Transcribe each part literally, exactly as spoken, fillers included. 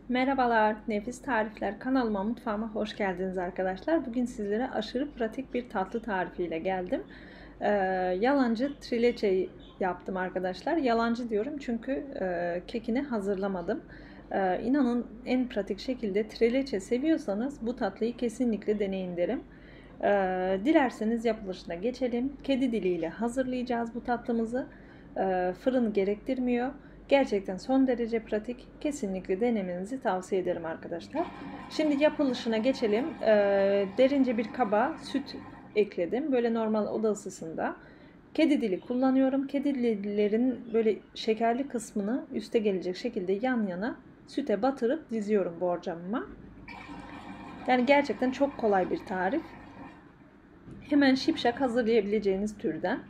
Merhabalar, Nefis Tarifler kanalıma, mutfağıma hoş geldiniz arkadaşlar. Bugün sizlere aşırı pratik bir tatlı tarifiyle geldim. Ee, yalancı trileçeyi yaptım arkadaşlar. Yalancı diyorum çünkü e, kekini hazırlamadım. Ee, inanın en pratik şekilde trileçe seviyorsanız bu tatlıyı kesinlikle deneyin derim. Ee, dilerseniz yapılışına geçelim. Kedi diliyle hazırlayacağız bu tatlımızı. Ee, fırın gerektirmiyor. Gerçekten son derece pratik. Kesinlikle denemenizi tavsiye ederim arkadaşlar. Şimdi yapılışına geçelim. Ee, derince bir kaba süt ekledim. Böyle normal oda ısısında. Kedi dili kullanıyorum. Kedi dillerin böyle şekerli kısmını üste gelecek şekilde yan yana süte batırıp diziyorum borcamıma. Yani gerçekten çok kolay bir tarif. Hemen şipşak hazırlayabileceğiniz türden.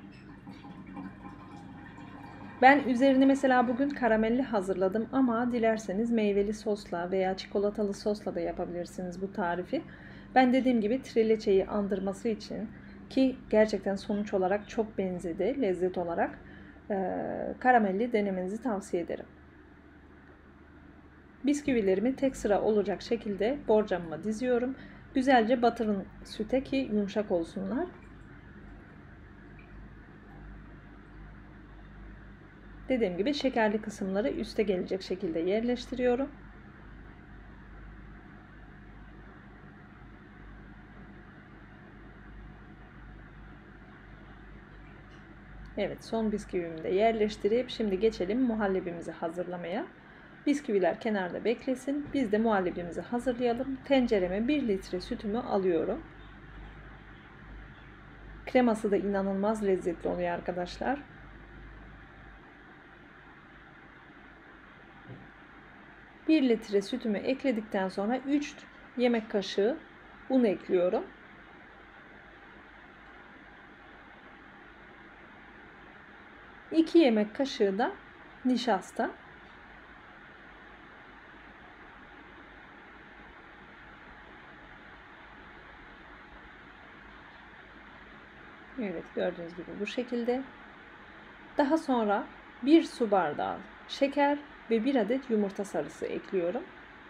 Ben üzerini mesela bugün karamelli hazırladım ama dilerseniz meyveli sosla veya çikolatalı sosla da yapabilirsiniz bu tarifi. Ben dediğim gibi trileçeyi andırması için, ki gerçekten sonuç olarak çok benzedi lezzet olarak, e, karamelli denemenizi tavsiye ederim. Bisküvilerimi tek sıra olacak şekilde borcamıma diziyorum. Güzelce batırın süte ki yumuşak olsunlar. Dediğim gibi şekerli kısımları üste gelecek şekilde yerleştiriyorum. Evet, son bisküvimi de yerleştirip şimdi geçelim muhallebimizi hazırlamaya. Bisküviler kenarda beklesin. Biz de muhallebimizi hazırlayalım. Tencereme bir litre sütümü alıyorum. Kreması da inanılmaz lezzetli oluyor arkadaşlar. bir litre sütümü ekledikten sonra üç yemek kaşığı un ekliyorum. iki yemek kaşığı da nişasta. Evet, gördüğünüz gibi bu şekilde. Daha sonra bir su bardağı şeker ve bir adet yumurta sarısı ekliyorum.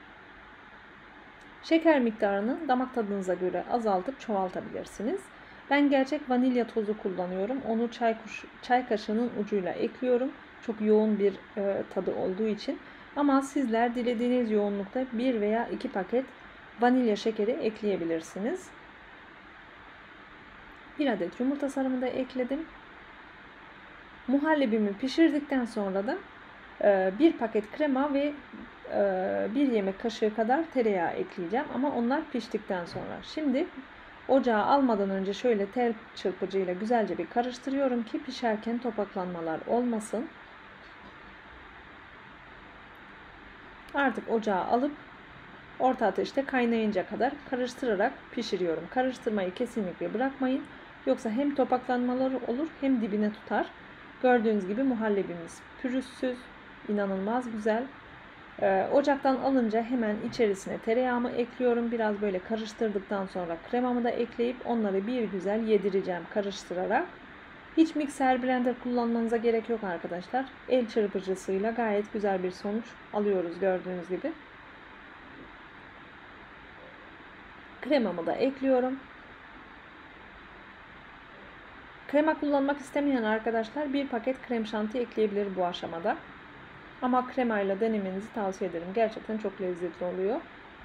Şeker miktarını damak tadınıza göre azaltıp çoğaltabilirsiniz. Ben gerçek vanilya tozu kullanıyorum. Onu çay, çay kaşığının ucuyla ekliyorum. Çok yoğun bir e, tadı olduğu için. Ama sizler dilediğiniz yoğunlukta bir veya iki paket vanilya şekeri ekleyebilirsiniz. Bir adet yumurta sarımı da ekledim. Muhallebimi pişirdikten sonra da bir paket krema ve bir yemek kaşığı kadar tereyağı ekleyeceğim. Ama onlar piştikten sonra. Şimdi ocağa almadan önce şöyle tel çırpıcıyla güzelce bir karıştırıyorum ki pişerken topaklanmalar olmasın. Artık ocağa alıp orta ateşte kaynayınca kadar karıştırarak pişiriyorum. Karıştırmayı kesinlikle bırakmayın. Yoksa hem topaklanmaları olur hem dibine tutar. Gördüğünüz gibi muhallebimiz pürüzsüz, inanılmaz güzel. Ee, ocaktan alınca hemen içerisine tereyağımı ekliyorum. Biraz böyle karıştırdıktan sonra kremamı da ekleyip onları bir güzel yedireceğim karıştırarak. Hiç mikser blender kullanmanıza gerek yok arkadaşlar. El çırpıcısıyla gayet güzel bir sonuç alıyoruz gördüğünüz gibi. Kremamı da ekliyorum. Krema kullanmak istemeyen arkadaşlar bir paket krem şanti ekleyebilir bu aşamada. Ama kremayla denemenizi tavsiye ederim. Gerçekten çok lezzetli oluyor.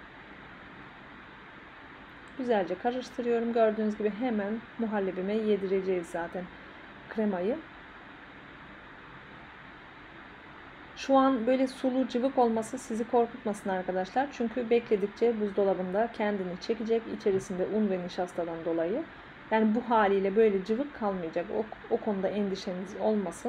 Güzelce karıştırıyorum. Gördüğünüz gibi hemen muhallebime yedireceğiz zaten kremayı. Şu an böyle sulu cıvık olması sizi korkutmasın arkadaşlar. Çünkü bekledikçe buzdolabında kendini çekecek içerisinde un ve nişastadan dolayı. Yani bu haliyle böyle cıvık kalmayacak. O, o konuda endişeniz olmasın.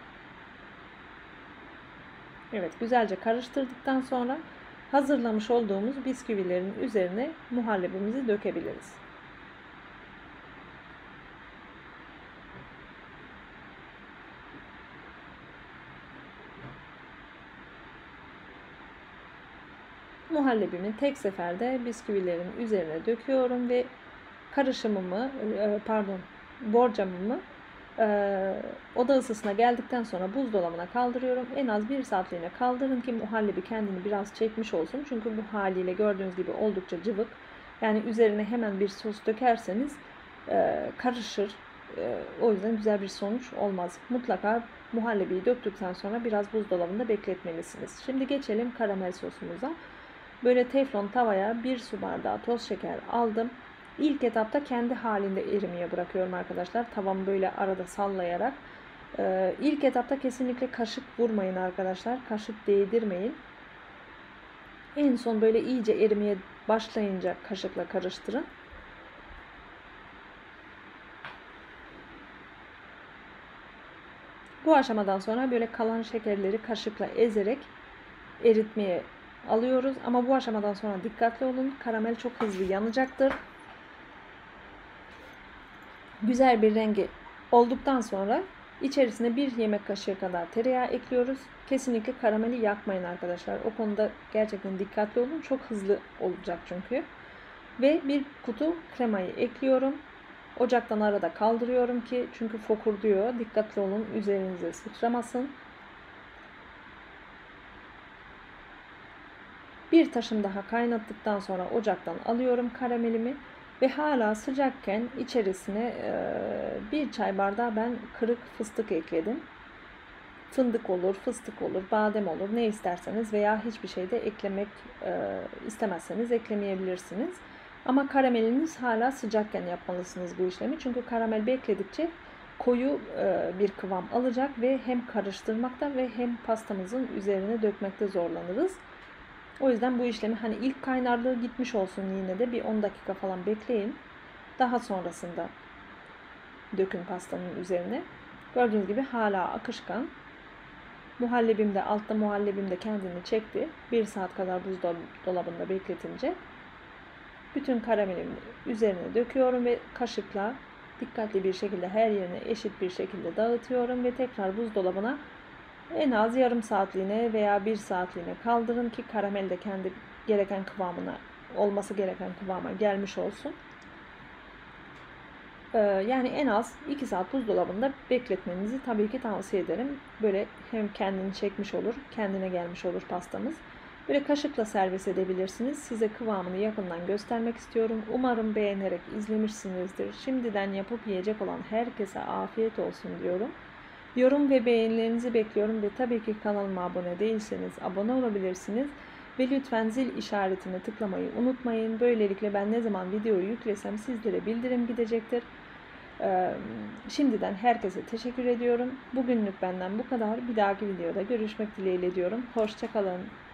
Evet, güzelce karıştırdıktan sonra hazırlamış olduğumuz bisküvilerin üzerine muhallebimizi dökebiliriz. Muhallebimi tek seferde bisküvilerin üzerine döküyorum ve karışımımı, pardon, borcamımı Ee, oda ısısına geldikten sonra buzdolabına kaldırıyorum. En az bir saatliğine kaldırın ki muhallebi kendini biraz çekmiş olsun. Çünkü bu haliyle gördüğünüz gibi oldukça cıvık. Yani üzerine hemen bir sos dökerseniz e, karışır. E, o yüzden güzel bir sonuç olmaz. Mutlaka muhallebiyi döktükten sonra biraz buzdolabında bekletmelisiniz. Şimdi geçelim karamel sosumuza. Böyle teflon tavaya bir su bardağı toz şeker aldım. İlk etapta kendi halinde erimeye bırakıyorum arkadaşlar. Tavamı böyle arada sallayarak. Ee, ilk etapta kesinlikle kaşık vurmayın arkadaşlar. Kaşık değdirmeyin. En son böyle iyice erimeye başlayınca kaşıkla karıştırın. Bu aşamadan sonra böyle kalan şekerleri kaşıkla ezerek eritmeye alıyoruz. Ama bu aşamadan sonra dikkatli olun. Karamel çok hızlı yanacaktır. Güzel bir rengi olduktan sonra içerisine bir yemek kaşığı kadar tereyağı ekliyoruz. Kesinlikle karameli yakmayın arkadaşlar. O konuda gerçekten dikkatli olun. Çok hızlı olacak çünkü. Ve bir kutu kremayı ekliyorum. Ocaktan arada kaldırıyorum ki çünkü fokurduyor. Dikkatli olun, üzerinize sıçramasın. Bir taşım daha kaynattıktan sonra ocaktan alıyorum karamelimi. Ve hala sıcakken içerisine bir çay bardağı ben kırık fıstık ekledim. Fındık olur, fıstık olur, badem olur, ne isterseniz veya hiçbir şey de eklemek istemezseniz eklemeyebilirsiniz. Ama karameliniz hala sıcakken yapmalısınız bu işlemi. Çünkü karamel bekledikçe koyu bir kıvam alacak ve hem karıştırmakta ve hem pastamızın üzerine dökmekte zorlanırız. O yüzden bu işlemi hani ilk kaynarlığı gitmiş olsun yine de bir on dakika falan bekleyin. Daha sonrasında dökün pastanın üzerine. Gördüğünüz gibi hala akışkan. Muhallebim de altta muhallebim de kendini çekti. bir saat kadar buzdolabında bekletince bütün karamelimi üzerine döküyorum ve kaşıkla dikkatli bir şekilde her yerine eşit bir şekilde dağıtıyorum ve tekrar buzdolabına en az yarım saatliğine veya bir saatliğine kaldırın ki karamel de kendi gereken kıvamına, olması gereken kıvama gelmiş olsun. Ee, yani en az iki saat buzdolabında bekletmenizi tabii ki tavsiye ederim. Böyle hem kendini çekmiş olur, kendine gelmiş olur pastamız. Böyle kaşıkla servis edebilirsiniz. Size kıvamını yakından göstermek istiyorum. Umarım beğenerek izlemişsinizdir. Şimdiden yapıp yiyecek olan herkese afiyet olsun diyorum. Yorum ve beğenilerinizi bekliyorum ve tabii ki kanalıma abone değilseniz abone olabilirsiniz. Ve lütfen zil işaretine tıklamayı unutmayın. Böylelikle ben ne zaman videoyu yüklesem sizlere bildirim gidecektir. Ee, şimdiden herkese teşekkür ediyorum. Bugünlük benden bu kadar. Bir dahaki videoda görüşmek dileğiyle diyorum. Hoşça kalın.